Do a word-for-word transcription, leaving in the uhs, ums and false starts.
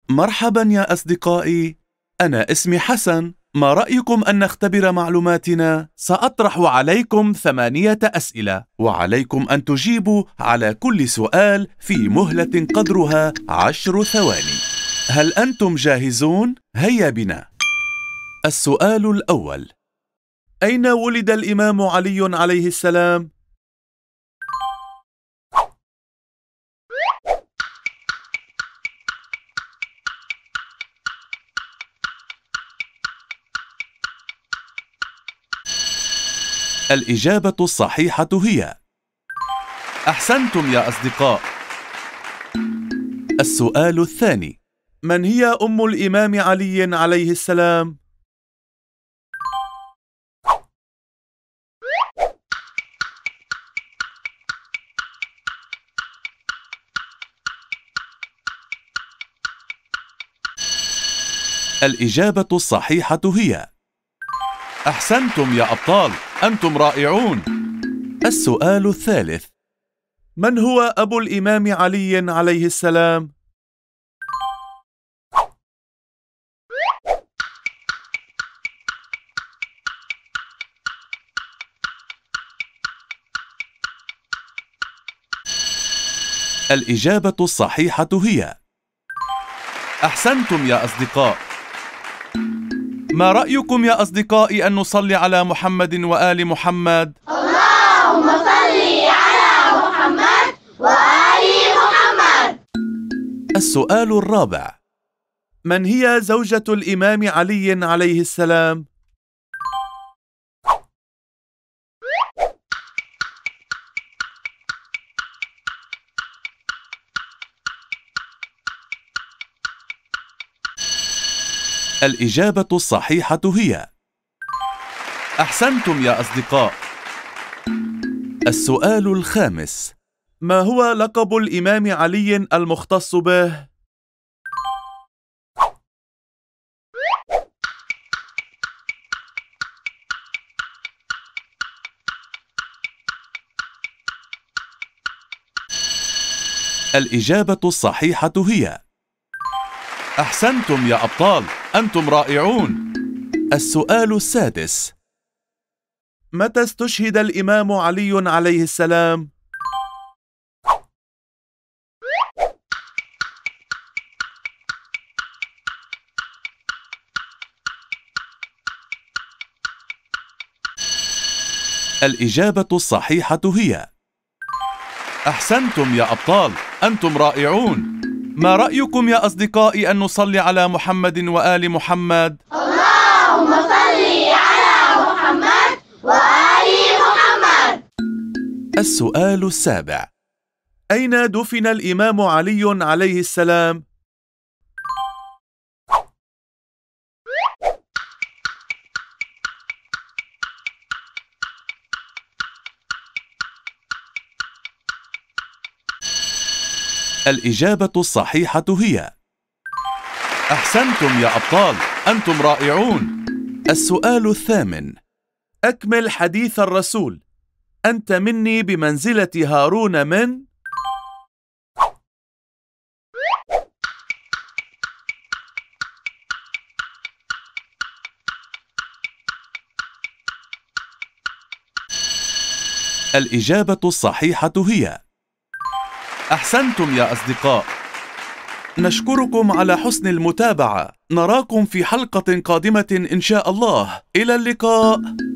مرحبا يا أصدقائي، أنا اسمي حسن. ما رأيكم أن نختبر معلوماتنا؟ سأطرح عليكم ثمانية أسئلة، وعليكم أن تجيبوا على كل سؤال في مهلة قدرها عشر ثواني. هل أنتم جاهزون؟ هيا بنا. السؤال الأول: أين ولد الإمام علي عليه السلام؟ الإجابة الصحيحة هي: أحسنتم يا أصدقاء. السؤال الثاني: من هي أم الإمام علي عليه السلام؟ الإجابة الصحيحة هي: أحسنتم يا أبطال، أنتم رائعون. السؤال الثالث: من هو أبو الإمام علي عليه السلام؟ الإجابة الصحيحة هي: أحسنتم يا أصدقاء. ما رأيكم يا أصدقائي أن نصلي على محمد وآل محمد؟ اللهم صل على محمد وآل محمد. السؤال الرابع: من هي زوجة الإمام علي عليه السلام؟ الإجابة الصحيحة هي: أحسنتم يا أصدقاء. السؤال الخامس: ما هو لقب الإمام علي المختص به؟ الإجابة الصحيحة هي: أحسنتم يا أبطال، أنتم رائعون. السؤال السادس: متى استشهد الإمام علي عليه السلام؟ الإجابة الصحيحة هي: أحسنتم يا أبطال، أنتم رائعون. ما رأيكم يا أصدقائي أن نصلي على محمد وآل محمد؟ اللهم صل على محمد وآل محمد. السؤال السابع: أين دفن الإمام علي عليه السلام؟ الإجابة الصحيحة هي: أحسنتم يا أبطال، أنتم رائعون. السؤال الثامن: أكمل حديث الرسول: أنت مني بمنزلة هارون من. الإجابة الصحيحة هي: أحسنتم يا أصدقاء. نشكركم على حسن المتابعة. نراكم في حلقة قادمة إن شاء الله. إلى اللقاء.